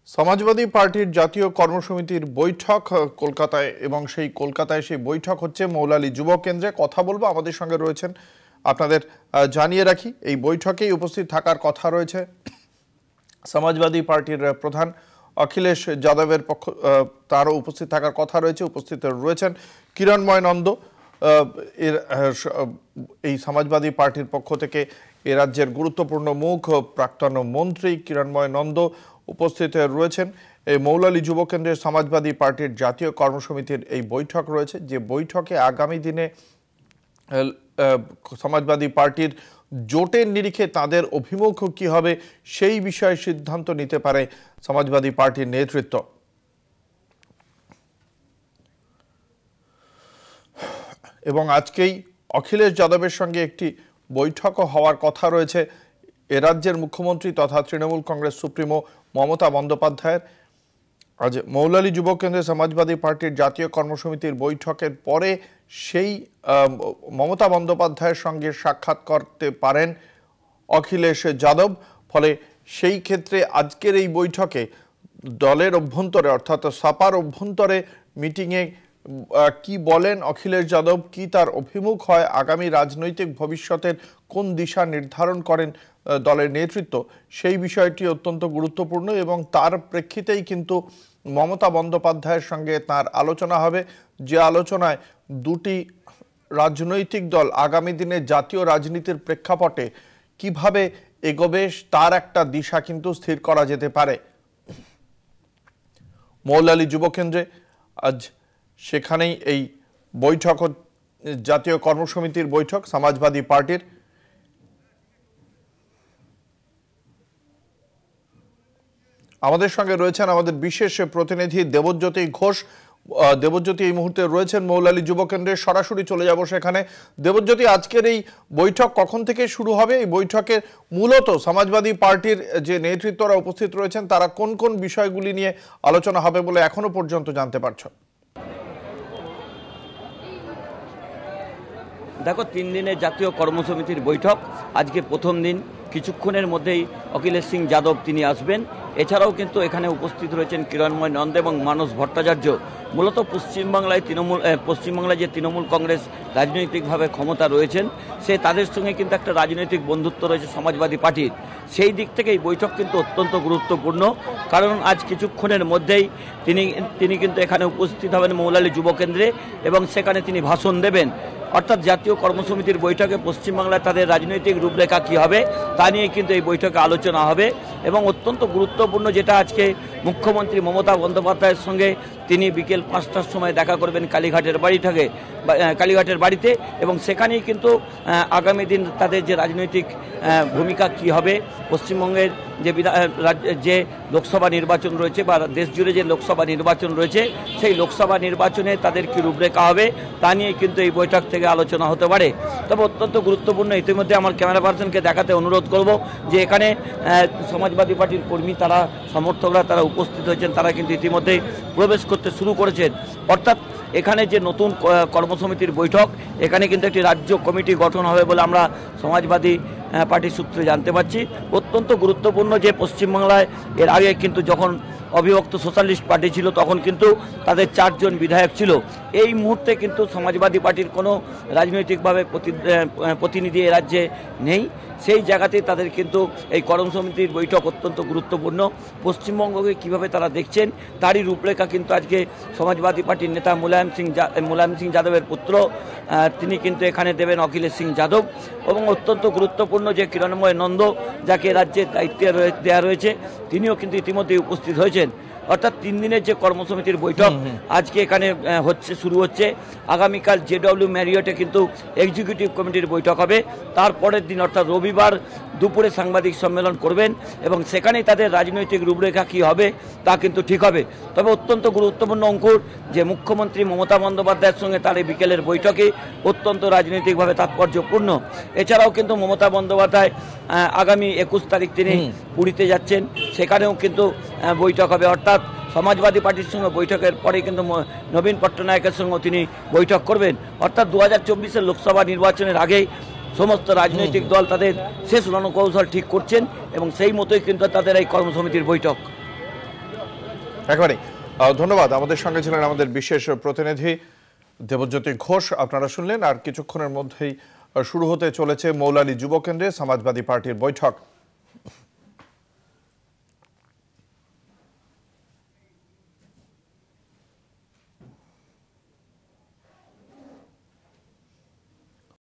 সমাজবাদী পার্টির জাতীয় কর্মসমিতির বৈঠক কলকাতায় এবং সেই কলকাতায় সেই বৈঠক হচ্ছে মৌলালী যুব কেন্দ্রে। কথা বলবো, আমাদের সঙ্গে রয়েছেন, আপনাদের জানিয়ে রাখি এই বৈঠকেই উপস্থিত থাকার কথা রয়েছে সমাজবাদী পার্টির প্রধান অখিলেশ যাদবের তারও উপস্থিত থাকার কথা রয়েছে। উপস্থিত রয়েছেন কিরণময় নন্দ, এই সমাজবাদী পার্টির পক্ষ থেকে এ রাজ্যের গুরুত্বপূর্ণ মুখ প্রাক্তন মন্ত্রী কিরণময় নন্দ উপস্থিত রয়েছেন। এই মৌলালী যুব কেন্দ্রের সমাজবাদী পার্টির জাতীয় কর্মসমিতির এই বৈঠক রয়েছে, যে বৈঠকে আগামী দিনে সমাজবাদী পার্টির জোটের নিরিখে তাদের অভিমুখ কী হবে সেই বিষয়ে সিদ্ধান্ত নিতে পারে সমাজবাদী পার্টির নেতৃত্ব। এবং আজকেই অখিলেশ যাদবের সঙ্গে একটি বৈঠকও হওয়ার কথা রয়েছে এ রাজ্যের মুখ্যমন্ত্রী তথা তৃণমূল কংগ্রেস সুপ্রিমো মমতা বন্দ্যোপাধ্যায়ের। আজ মৌলালী যুব কেন্দ্রে সমাজবাদী পার্টির জাতীয় কর্মসমিতির বৈঠকের পরে সেই মমতা বন্দ্যোপাধ্যায়ের সঙ্গে সাক্ষাৎ করতে পারেন অখিলেশ যাদব। ফলে সেই ক্ষেত্রে আজকের এই বৈঠকে দলের অভ্যন্তরে অর্থাৎ সাপার অভ্যন্তরে মিটিংয়ে কি বলেন অখিলেশ যাদব, কি তার অভিমুখ হয়, আগামী রাজনৈতিক ভবিষ্যতের কোন দিশা নির্ধারণ করেন দলের নেতৃত্ব, সেই বিষয়টি অত্যন্ত গুরুত্বপূর্ণ। এবং তার প্রেক্ষিতেই কিন্তু মমতা বন্দ্যোপাধ্যায়ের সঙ্গে তার আলোচনা হবে, যে আলোচনায় দুটি রাজনৈতিক দল আগামী দিনে জাতীয় রাজনীতির প্রেক্ষাপটে কিভাবে এগোবে তার একটা দিশা কিন্তু স্থির করা যেতে পারে। মৌলালী যুব কেন্দ্রে আজ সেখানেই এই বৈঠক, জাতীয় কর্মসমিতির বৈঠক সমাজবাদী পার্টির। আমাদের সঙ্গে রয়েছেন আমাদের বিশেষ প্রতিনিধি দেবজ্যোতি ঘোষ। দেবজ্যোতি এই মুহূর্তে রয়েছেন মৌলালী যুব কেন্দ্রে, সরাসরি চলে যাব সেখানে। দেবজ্যোতি, আজকের এই বৈঠক কখন থেকে শুরু হবে? এই বৈঠকে মূলত সমাজবাদী পার্টির যে নেতৃত্বরা উপস্থিত রয়েছেন তারা কোন কোন বিষয়গুলি নিয়ে আলোচনা হবে বলে এখনো পর্যন্ত জানতে পারছো? দেখো, 3 দিনের জাতীয় কর্মসমিতির বৈঠক, আজকে প্রথম দিন। কিছুক্ষণের মধ্যেই অখিলেশ সিং যাদব তিনি আসবেন। এছাড়াও কিন্তু এখানে উপস্থিত রয়েছেন কিরণময় নন্দ এবং মানস ভট্টাচার্য। মূলত পশ্চিমবাংলায় যে তৃণমূল কংগ্রেস রাজনৈতিকভাবে ক্ষমতা রয়েছেন, তাদের সঙ্গে কিন্তু একটা রাজনৈতিক বন্ধুত্ব রয়েছে সমাজবাদী পার্টির। সেই দিক থেকে এই বৈঠক কিন্তু অত্যন্ত গুরুত্বপূর্ণ, কারণ আজ কিছুক্ষণের মধ্যেই তিনি কিন্তু এখানে উপস্থিত হবেন মৌলালী যুব কেন্দ্রে এবং সেখানে তিনি ভাষণ দেবেন। অর্থাৎ জাতীয় কর্মসমিতির বৈঠকে পশ্চিমবাংলায় তাদের রাজনৈতিক রূপরেখা কী হবে তা নিয়ে কিন্তু এই বৈঠকে আলোচনা হবে। এবং অত্যন্ত গুরুত্বপূর্ণ যেটা, আজকে মুখ্যমন্ত্রী মমতা বন্দ্যোপাধ্যায়ের সঙ্গে তিনি বিকেল 5টার সময় দেখা করবেন কালীঘাটের বাড়িতে এবং সেখানেই কিন্তু আগামী দিন তাদের যে রাজনৈতিক ভূমিকা কী হবে, পশ্চিমবঙ্গের যে লোকসভা নির্বাচন রয়েছে বা দেশ জুড়ে যে লোকসভা নির্বাচন রয়েছে, সেই লোকসভা নির্বাচনে তাদের কী রূপরেখা হবে তা নিয়ে কিন্তু এই বৈঠক থেকে আলোচনা হতে পারে। তবে অত্যন্ত গুরুত্বপূর্ণ, ইতিমধ্যে আমার ক্যামেরা পার্সনকে দেখাতে অনুরোধ করব যে এখানে সমাজবাদী পার্টির কর্মী, তারা সমর্থকরা তারা উপস্থিত হয়েছেন, তারা কিন্তু ইতিমধ্যেই প্রবেশ করতে শুরু করেছেন। অর্থাৎ এখানে যে নতুন কর্মসমিতির বৈঠক, এখানে কিন্তু একটি রাজ্য কমিটি গঠন হবে বলে আমরা সমাজবাদী পার্টির সূত্রে জানতে পারছি। অত্যন্ত গুরুত্বপূর্ণ যে পশ্চিমবাংলায় এর আগে কিন্তু যখন অবিভক্ত সোশ্যালিস্ট পার্টি ছিল তখন কিন্তু তাদের 4 জন বিধায়ক ছিল। এই মুহূর্তে কিন্তু সমাজবাদী পার্টির কোনো রাজনৈতিকভাবে প্রতিনিধি এ রাজ্যে নেই। সেই জায়গাতেই তাদের কিন্তু এই কর্মসমিতির বৈঠক অত্যন্ত গুরুত্বপূর্ণ। পশ্চিমবঙ্গকে কীভাবে তারা দেখছেন তারই রূপরেখা কিন্তু আজকে সমাজবাদী পার্টির নেতা মুলায়ম সিং যাদবের পুত্র তিনি কিন্তু এখানে দেবেন, অখিলেশ সিং যাদব। এবং অত্যন্ত গুরুত্বপূর্ণ যে কিরণময় নন্দ, যাকে রাজ্যের দায়িত্বে দেওয়া রয়েছে, তিনিও কিন্তু ইতিমধ্যেই উপস্থিত হয়েছেন। অর্থাৎ 3 দিনের যে কর্মসমিতির বৈঠক আজকে এখানে শুরু হচ্ছে। আগামীকাল JW ম্যারিয়টে কিন্তু এক্সিকিউটিভ কমিটির বৈঠক হবে। তারপরের দিন অর্থাৎ রবিবার দুপুরে সাংবাদিক সম্মেলন করবেন এবং সেখানেই তাদের রাজনৈতিক রূপরেখা কী হবে তা কিন্তু ঠিক হবে। তবে অত্যন্ত গুরুত্বপূর্ণ অঙ্কুর যে মুখ্যমন্ত্রী মমতা বন্দ্যোপাধ্যায়ের সঙ্গে তার এই বিকেলের বৈঠকে অত্যন্ত রাজনৈতিকভাবে তাৎপর্যপূর্ণ। এছাড়াও কিন্তু মমতা বন্দ্যোপাধ্যায় আগামী 21 তারিখ তিনি পুরীতে যাচ্ছেন, সেখানেও কিন্তু বৈঠক হবে। অর্থাৎ সমাজবাদী পার্টির সঙ্গে বৈঠকের পরে কিন্তু নবীন পট্টনায়কের সঙ্গে তিনি বৈঠক করবেন। অর্থাৎ 2024-এর লোকসভা নির্বাচনের আগেই সমস্ত রাজনৈতিক দল তাদের শেষ রণকৌশল ঠিক করছেন এবং সেই মতোই কিন্তু তাদের এই কর্মসমিতির বৈঠক। একেবারেই ধন্যবাদ। আমাদের সঙ্গে ছিলেন আমাদের বিশেষ প্রতিনিধি দেবজ্যোতি ঘোষ। আপনারা শুনলেন। আর কিছুক্ষণের মধ্যেই শুরু হতে চলেছে মৌলালী যুব কেন্দ্রে সমাজবাদী পার্টির বৈঠক।